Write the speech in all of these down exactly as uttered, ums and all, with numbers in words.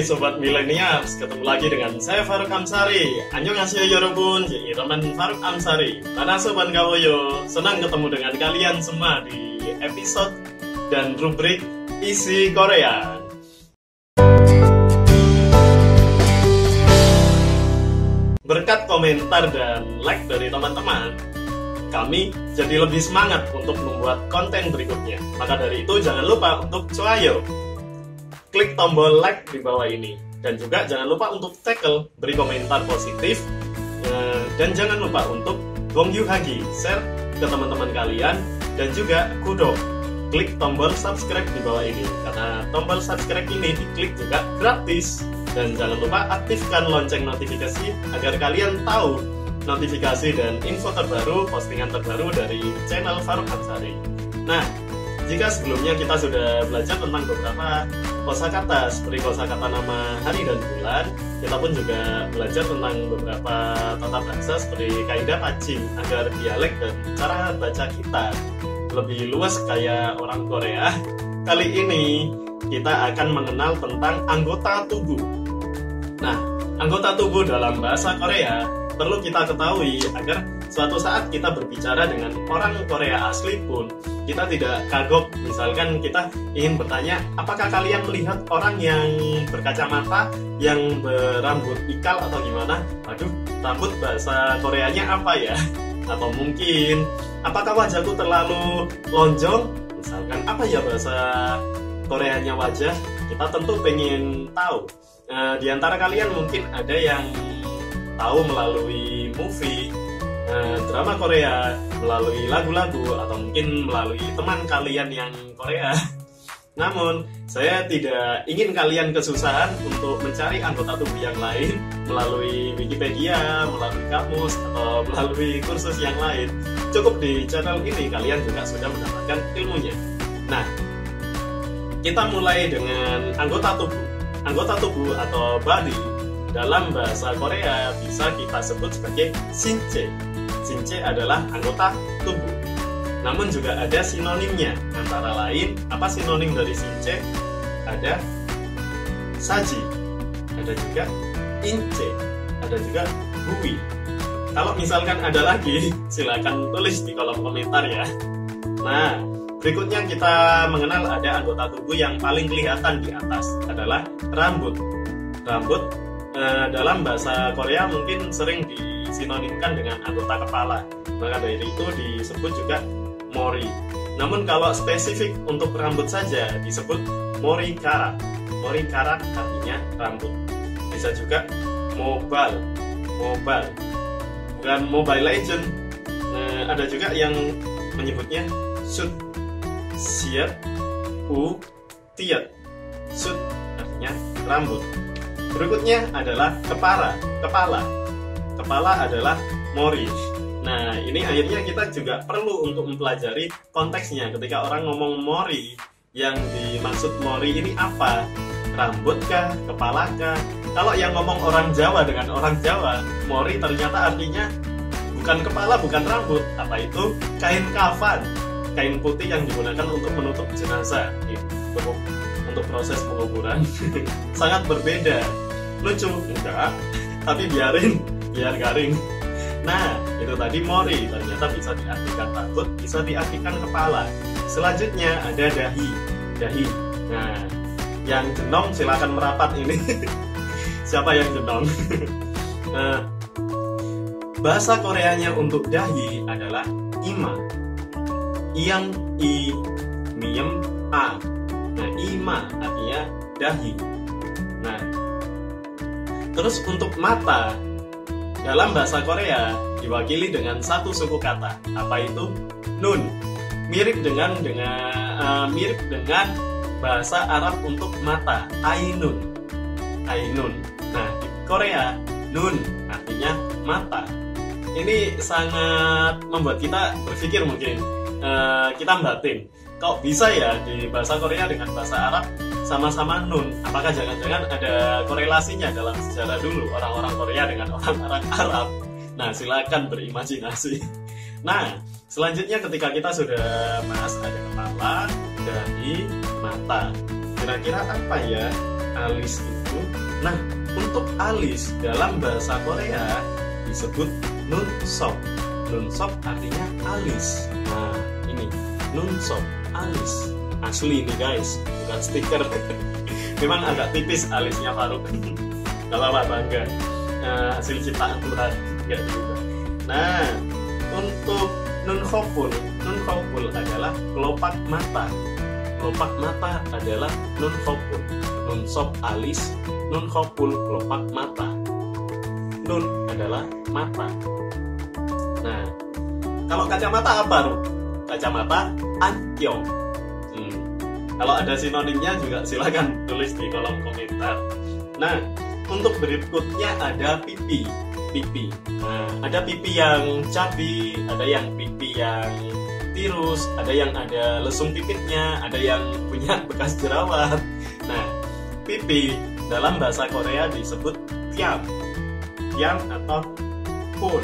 Sobat Millennials, ketemu lagi dengan saya Faruk Amsari. Annyeonghaseyo yorobun, teman Faruk Amsari. Mana Sobat Kawoyo, senang ketemu dengan kalian semua di episode dan rubrik Isi Korea. Berkat komentar dan like dari teman-teman, kami jadi lebih semangat untuk membuat konten berikutnya. Maka dari itu jangan lupa untuk coayo, klik tombol like di bawah ini, dan juga jangan lupa untuk tackle, beri komentar positif, dan jangan lupa untuk gongyu hagi, share ke teman-teman kalian, dan juga kudo, klik tombol subscribe di bawah ini, karena tombol subscribe ini diklik juga gratis. Dan jangan lupa aktifkan lonceng notifikasi agar kalian tahu notifikasi dan info terbaru, postingan terbaru dari channel Faruk Amsari. Nah, jika sebelumnya kita sudah belajar tentang beberapa kosakata seperti kosakata nama hari dan bulan, kita pun juga belajar tentang beberapa tata bahasa seperti kaidah pacing agar dialek dan cara baca kita lebih luas kayak orang Korea. Kali ini kita akan mengenal tentang anggota tubuh. Nah, anggota tubuh dalam bahasa Korea perlu kita ketahui agar suatu saat kita berbicara dengan orang Korea asli pun kita tidak kagok. Misalkan kita ingin bertanya, apakah kalian melihat orang yang berkacamata, yang berambut ikal atau gimana? Waduh, rambut bahasa Koreanya apa ya? Atau mungkin, apakah wajahku terlalu lonjong? Misalkan, apa ya bahasa Koreanya wajah? Kita tentu pengen tahu. Nah, di antara kalian mungkin ada yang tahu melalui movie, eh, drama Korea, melalui lagu-lagu, atau mungkin melalui teman kalian yang Korea. Namun, saya tidak ingin kalian kesusahan untuk mencari anggota tubuh yang lain melalui Wikipedia, melalui kamus, atau melalui kursus yang lain. Cukup di channel ini kalian juga sudah mendapatkan ilmunya. Nah, kita mulai dengan anggota tubuh. Anggota tubuh atau body dalam bahasa Korea bisa kita sebut sebagai sinche. Sinche adalah anggota tubuh. Namun juga ada sinonimnya. Antara lain, apa sinonim dari sinche? Ada saji, ada juga inche, ada juga bui. Kalau misalkan ada lagi, silakan tulis di kolom komentar ya. Nah, berikutnya kita mengenal ada anggota tubuh yang paling kelihatan di atas adalah rambut. Rambut eh, dalam bahasa Korea mungkin sering disinonimkan dengan anggota kepala. Maka dari itu disebut juga mori. Namun kalau spesifik untuk rambut saja disebut morikara. Morikara artinya rambut. Bisa juga mobile. Mobile. Bukan Mobile Legend. Nah, ada juga yang menyebutnya shoot. Siat, u, tiat. Sud artinya rambut. Berikutnya adalah kepala. Kepala. Kepala adalah mori. Nah, ini akhirnya kita juga perlu untuk mempelajari konteksnya. Ketika orang ngomong mori, yang dimaksud mori ini apa? Rambut kah? Kepala kah? Kalau yang ngomong orang Jawa dengan orang Jawa, mori ternyata artinya bukan kepala, bukan rambut. Apa itu? Kain kafan. Kain putih yang digunakan untuk menutup jenazah, untuk, untuk proses penguburan. Sangat berbeda. Lucu? Enggak, tapi biarin, biar garing. Nah, itu tadi mori, ternyata bisa diartikan rambut, bisa diartikan kepala. Selanjutnya ada dahi. Dahi. Nah, yang jenong silakan merapat ini. Siapa yang jenong? Nah, bahasa Koreanya untuk dahi adalah ima. Yang i miem a. Nah, ima artinya dahi. Nah, terus untuk mata dalam bahasa Korea diwakili dengan satu suku kata. Apa itu? Nun. Mirip dengan dengan uh, mirip dengan bahasa Arab untuk mata, ainun. Ainun. Nah, di Korea nun artinya mata. Ini sangat membuat kita berpikir mungkin. Uh, kita batin, kok bisa ya di bahasa Korea dengan bahasa Arab sama-sama nun? Apakah jangan-jangan ada korelasinya dalam sejarah dulu orang-orang Korea dengan orang-orang Arab? Nah, silakan berimajinasi. Nah, selanjutnya ketika kita sudah bahas ada kepala, dahi, mata. Kira-kira apa ya alis itu? Nah, untuk alis dalam bahasa Korea disebut nunsop. Nunsop artinya alis. Nah, ini nunsop, alis. Asli nih guys, bukan stiker. Memang agak tipis alisnya Faruk. Gak apa-apa, bangga. Nah, hasil ciptaan Tuhan. Gak juga. Nah, untuk nunkhopul, nunkhopul adalah kelopak mata. Kelopak mata adalah nunkhopul. Nunsop alis, nunkhopul kelopak mata. Nun adalah mata. Nah, kalau kacamata apa, Ruh? Kacamata ankyong. Hmm. Kalau ada sinonimnya juga silakan tulis di kolom komentar. Nah, untuk berikutnya ada pipi. Pipi. Nah, ada pipi yang cabi, ada yang pipi yang tirus, ada yang ada lesung pipitnya, ada yang punya bekas jerawat. Nah, pipi dalam bahasa Korea disebut pyam. Pyam atau pun.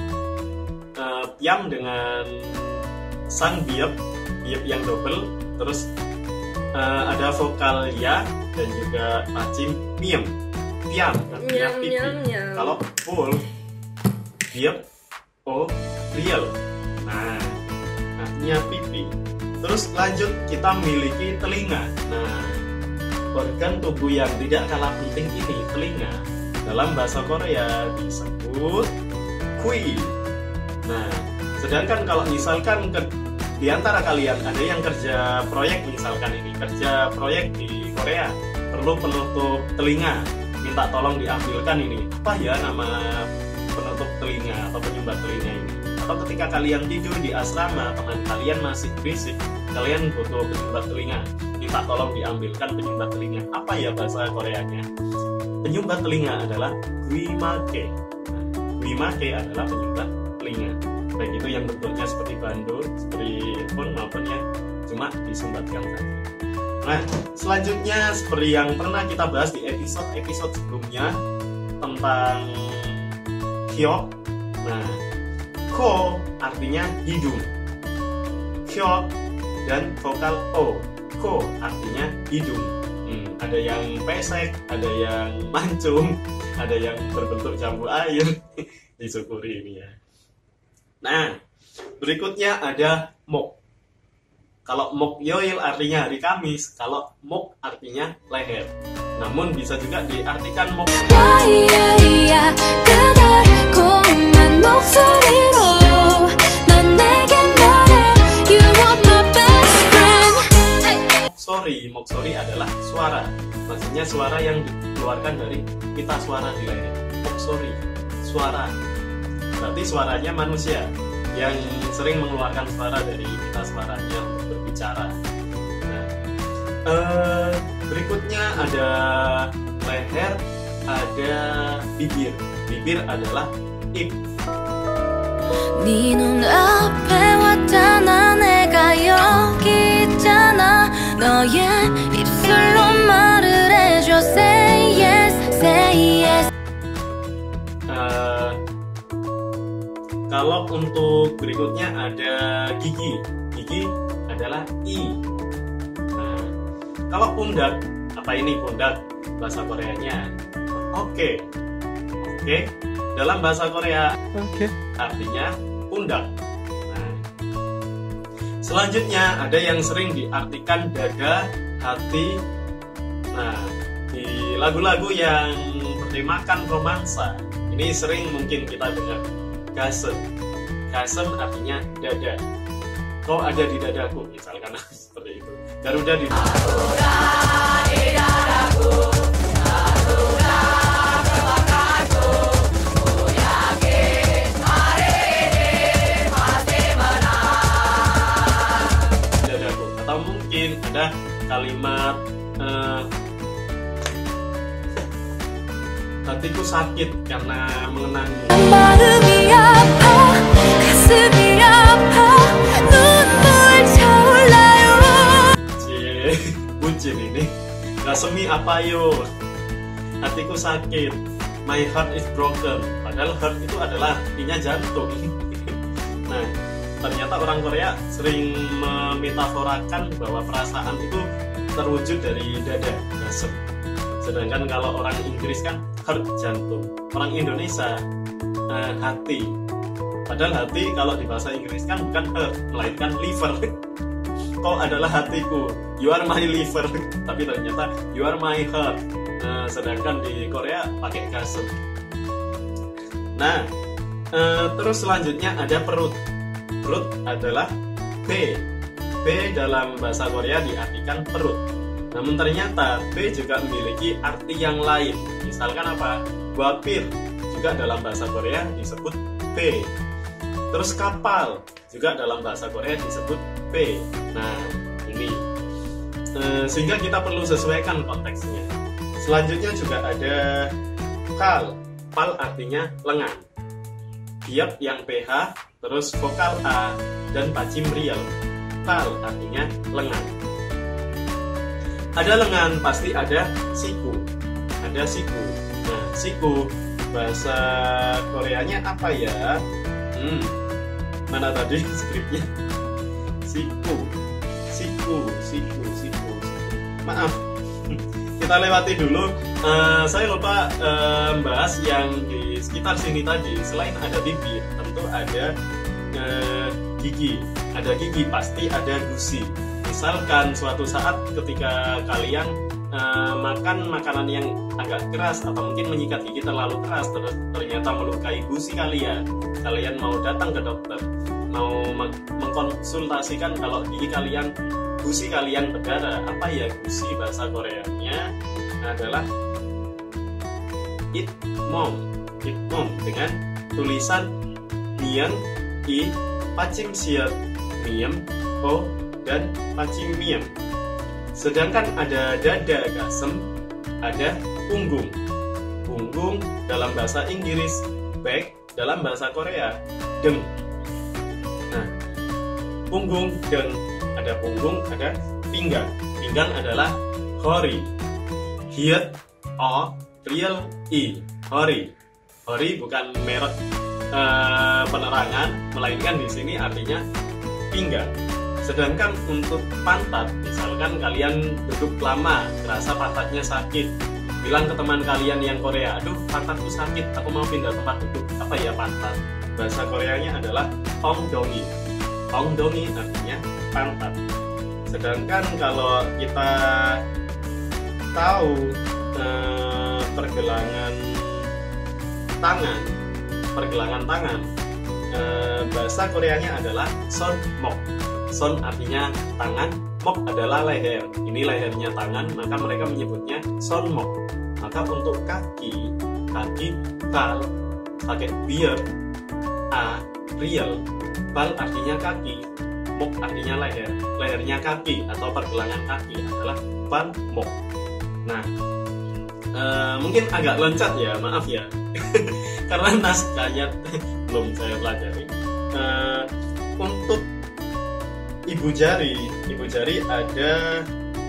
Uh, pyam dengan sang biep, biep yang double, terus uh, ada vokal ya dan juga pacim miem. Pyam artinya pipi. Kalau full biep o real. Nah, artinya pipi. Terus lanjut kita memiliki telinga. Nah, organ tubuh yang tidak kalah penting ini, telinga, dalam bahasa Korea disebut kui. Nah, sedangkan kalau misalkan ke, di antara kalian ada yang kerja proyek, misalkan ini kerja proyek di Korea, perlu penutup telinga, minta tolong diambilkan ini, apa ya nama penutup telinga atau penyumbat telinga ini. Atau ketika kalian tidur di asrama, teman kalian masih berisik, kalian butuh penyumbat telinga, minta tolong diambilkan penyumbat telinga. Apa ya bahasa Koreanya? Penyumbat telinga adalah gwimake. Nah, gwimake adalah penyumbat telinga. Baik itu yang bentuknya seperti bandul, seperti pun maupun yang cuma disumbatkan saja. Nah, selanjutnya seperti yang pernah kita bahas di episode-episode sebelumnya tentang hyok. Nah, ko artinya hidung, hyok dan vokal o. Ko artinya hidung. Hmm, ada yang pesek, ada yang mancung, ada yang berbentuk jambu air. Disyukuri ini ya. Nah, berikutnya ada mok. Kalau mok yoil artinya hari Kamis, kalau mok artinya leher. Namun bisa juga diartikan mok. Moksori, moksori adalah suara. Maksudnya suara yang dikeluarkan dari pita suara di leher. Moksori, suara. Berarti suaranya manusia yang sering mengeluarkan suara dari pita suaranya untuk berbicara. Nah, eh, berikutnya ada leher, ada bibir. Bibir adalah ip. Uh, kalau untuk berikutnya ada gigi. Gigi adalah i. Nah, kalau pundak, apa ini pundak bahasa Koreanya? Oke. Oke. Dalam bahasa Korea, oke, artinya pundak. Nah, selanjutnya ada yang sering diartikan dada, hati. Nah, di lagu-lagu yang bertemakan romansa, ini sering mungkin kita dengar gasem. Gasem artinya dada. Kau ada di dadaku, misalkan seperti itu. Garuda di Garuda di dadaku. Garuda terbakarku. Ku yakin hari ini pasti menang. Dadaku. Atau mungkin ada kalimat uh, hatiku sakit karena mengenangmu. 마음이 아파, 가슴이 아파, 눈물 차올라요. Cie, bucin ini. Gasemi apa yo? Hatiku sakit. My heart is broken. Padahal heart itu adalah artinya jantung. Nah, ternyata orang Korea sering memetaforakan bahwa perasaan itu terwujud dari dada, gasem. Sedangkan kalau orang Inggris kan heart, jantung. Orang Indonesia uh, hati. Padahal hati kalau di bahasa Inggris kan bukan heart, melainkan liver. Kau adalah hatiku, you are my liver. Tapi ternyata you are my heart. Nah, sedangkan di Korea pakai gasem. Nah, uh, terus selanjutnya ada perut. Perut adalah B. B dalam bahasa Korea diartikan perut. Namun ternyata B juga memiliki arti yang lain. Misalkan apa? Wapir juga dalam bahasa Korea disebut B. Terus kapal juga dalam bahasa Korea disebut B. Nah, ini e, sehingga kita perlu sesuaikan konteksnya. Selanjutnya juga ada kal. Pal artinya lengan. Biap yang P H, terus vokal A dan pacim riel. Kal artinya lengan. Ada lengan, pasti ada siku. Ada siku. Nah, siku bahasa Koreanya apa ya? Hmm, mana tadi skripnya? Siku, siku, siku, siku. Maaf, kita lewati dulu. Uh, saya lupa uh, bahas yang di sekitar sini tadi. Selain ada bibir, tentu ada uh, gigi. Ada gigi, pasti ada gusi. Misalkan suatu saat ketika kalian uh, makan makanan yang agak keras atau mungkin menyikat gigi terlalu keras, terus ternyata melukai gusi kalian, kalian mau datang ke dokter, mau mengkonsultasikan kalau gigi kalian, gusi kalian berdarah. Apa ya gusi bahasa Koreanya? Adalah itmom, itmom dengan tulisan mien, i, pacim siat, miem, o, dan pacim miem. Sedangkan ada dada gasem, ada punggung. Punggung dalam bahasa Inggris, back, dalam bahasa Korea, deng. Nah, punggung, deng, ada punggung, ada pinggang. Pinggang adalah hori. Hiet, o, real, i, hori. Hori bukan merek uh, penerangan, melainkan di sini artinya pinggang. Sedangkan untuk pantat, misalkan kalian duduk lama, terasa pantatnya sakit, bilang ke teman kalian yang Korea, aduh pantatku sakit, aku mau pindah tempat duduk. Apa ya pantat? Bahasa Koreanya adalah ongdongi. Ongdongi artinya pantat. Sedangkan kalau kita tahu eh, pergelangan tangan, pergelangan tangan, eh, bahasa Koreanya adalah sonmok. Son artinya tangan, mok adalah leher. Ini lehernya tangan, maka mereka menyebutnya sonmok. Maka untuk kaki, kaki kal, pakai bier, a, real, bal artinya kaki, mok artinya leher. Lehernya kaki atau pergelangan kaki adalah bal mok. Nah, uh, mungkin agak loncat ya, maaf ya, karena naskahnya belum saya pelajari. Uh, untuk ibu jari, ibu jari ada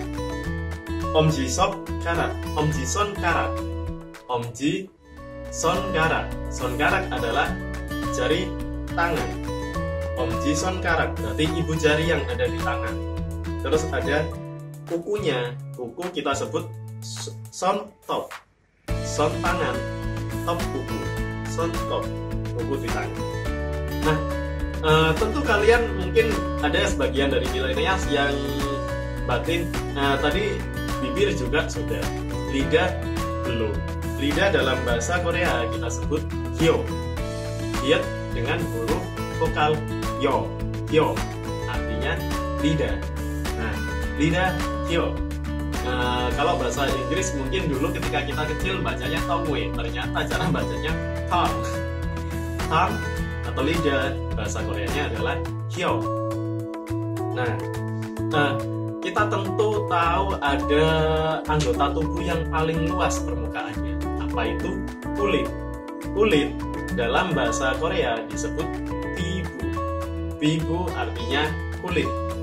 omji sok karat, omji son karat, omji son karat. Son karat adalah jari tangan. Omji son karat berarti ibu jari yang ada di tangan. Terus ada kukunya, kuku kita sebut son top, son tangan, top kuku, son top, kuku di tangan. Nah, Uh, tentu kalian mungkin ada sebagian dari milenials yang batin. Nah, tadi bibir juga sudah, lidah belum. Lidah dalam bahasa Korea kita sebut hyo. Hiet dengan huruf vokal yo, hyo artinya lidah. Nah, lidah hyo. Nah, kalau bahasa Inggris mungkin dulu ketika kita kecil bacanya tongwe, ternyata cara bacanya tong. Tong atau lidah, bahasa Koreanya adalah hyo. Nah, nah, kita tentu tahu ada anggota tubuh yang paling luas permukaannya. Apa itu? Kulit. Kulit dalam bahasa Korea disebut pibu. Pibu artinya kulit.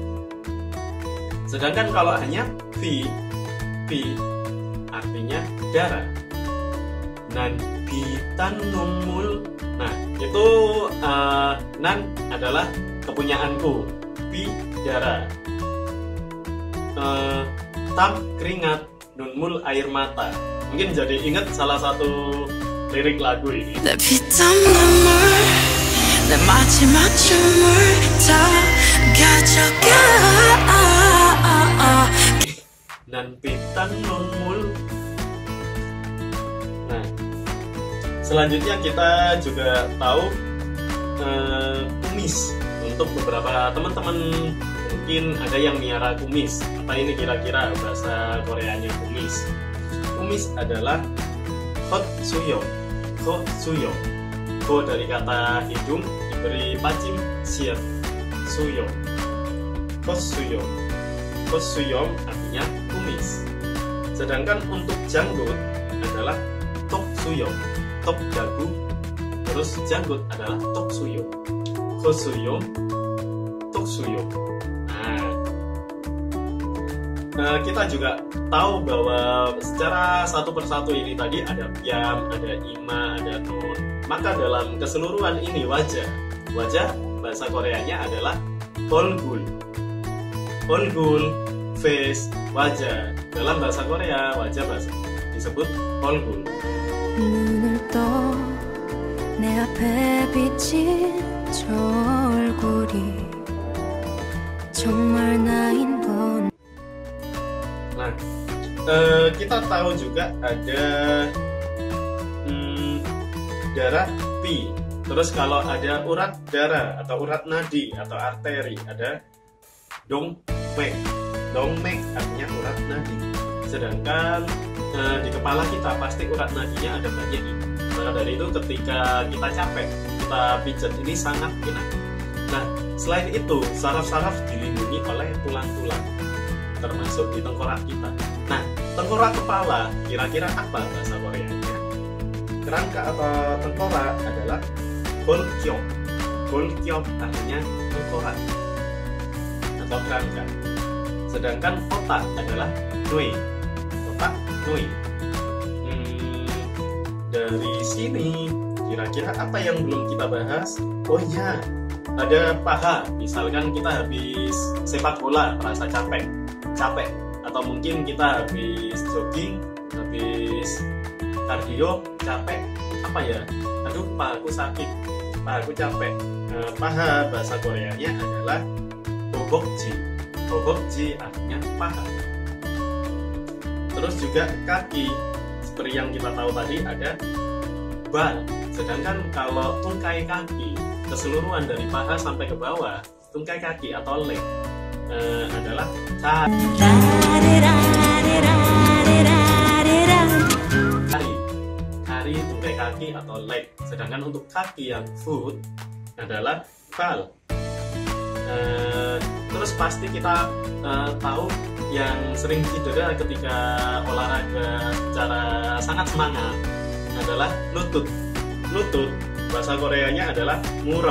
Sedangkan kalau hanya pi, pi artinya darah. Nan bitan numul. Nah, itu uh, nan adalah kepunyaanku, pi darah, uh, tam keringat, Nunmul air mata. Mungkin jadi ingat salah satu lirik lagu ini. Dan pitan nunmul. Nah, selanjutnya kita juga tahu eh, kumis. Untuk beberapa teman-teman mungkin ada yang miara kumis. Apa ini kira-kira bahasa Koreanya kumis? Kumis adalah hotsuyo. Hotsuyo. Ho dari kata hidung diberi pacim siap suyo. Hotsuyo. Hotsuyo artinya kumis. Sedangkan untuk janggut adalah toksuyo. Tok dagu. Terus janggut adalah toksuyo. Hotsuyo. Toksuyo. Nah, nah, kita juga tahu bahwa secara satu persatu ini tadi ada piam, ada ima, ada nun. Maka dalam keseluruhan ini wajah, wajah bahasa Koreanya adalah holgul. Holgul, face, wajah. Dalam bahasa Korea wajah bahasa disebut holgul. 눈을 떠 내 앞에 비친 저 얼굴이 정말 나인 건. Nah, eh, kita tahu juga ada hmm, darah pi. Terus kalau ada urat darah atau urat nadi atau arteri ada dongmek. Dongmek artinya urat nadi. Sedangkan eh, di kepala kita pasti urat nadinya ada banyak ini. Maka dari itu ketika kita capek, kita pijat ini sangat enak. Nah, selain itu saraf-saraf dilindungi oleh tulang-tulang, termasuk di tengkorak kita. Nah, tengkorak kepala kira-kira apa bahasa Koreanya? Kerangka atau tengkorak adalah golkyok. Golkyok artinya tengkorak atau kerangka. Sedangkan otak adalah nui. Otak nui. Dari sini kira-kira apa yang belum kita bahas? Oh iya, ada paha. Misalkan kita habis sepak bola merasa capek capek atau mungkin kita habis jogging, habis kardio capek, apa ya, aduh pahaku sakit, pahaku capek. Nah, paha bahasa Koreanya adalah bobokji. Bobokji artinya paha. Terus juga kaki, seperti yang kita tahu tadi ada bal. Sedangkan kalau tungkai kaki keseluruhan dari paha sampai ke bawah, tungkai kaki atau leg eh, adalah kari. Kari, kari tungkai kaki atau leg. Sedangkan untuk kaki yang foot adalah bal. Eh, terus pasti kita eh, tahu yang sering cedera ketika olahraga secara sangat semangat adalah lutut. Lutut bahasa Koreanya adalah murep.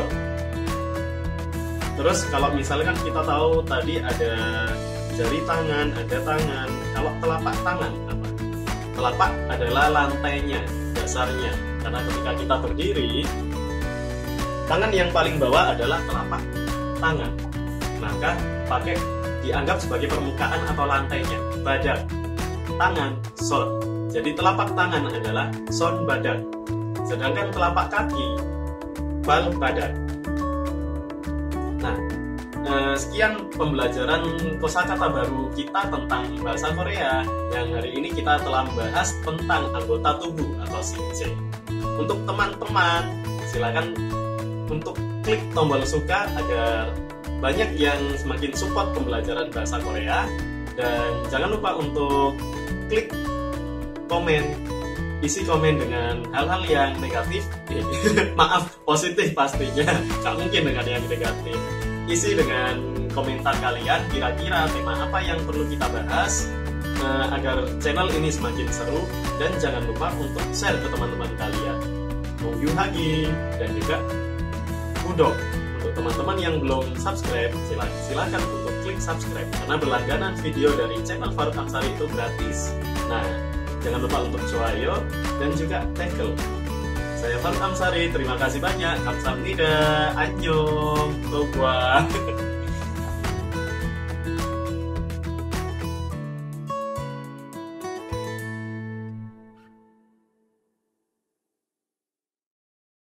Terus kalau misalkan kita tahu tadi ada jari tangan, ada tangan. Kalau telapak tangan apa? Telapak adalah lantainya, dasarnya. Karena ketika kita berdiri, tangan yang paling bawah adalah telapak tangan. Maka pakai dianggap sebagai permukaan atau lantainya. Badak, tangan, son. Jadi telapak tangan adalah son badak. Sedangkan telapak kaki bal badak. Nah, eh, sekian pembelajaran kosakata baru kita tentang bahasa Korea. Yang hari ini kita telah membahas tentang anggota tubuh atau sinje. Untuk teman-teman, silakan untuk klik tombol suka agar banyak yang semakin support pembelajaran bahasa Korea. Dan jangan lupa untuk klik komen, isi komen dengan hal-hal yang negatif. Maaf, positif pastinya, gak mungkin dengan yang negatif. Isi dengan komentar kalian, kira-kira tema apa yang perlu kita bahas uh, agar channel ini semakin seru. Dan jangan lupa untuk share ke teman-teman kalian. Mongyuhagi dan juga Budok. Untuk teman-teman yang belum subscribe, silakan, silakan untuk klik subscribe karena berlangganan video dari channel Faruk Amsari itu gratis. Nah, jangan lupa untuk Choayo dan juga tackle. Saya Faruk Amsari, terima kasih banyak. Kamsahamnida, annyeong, toba.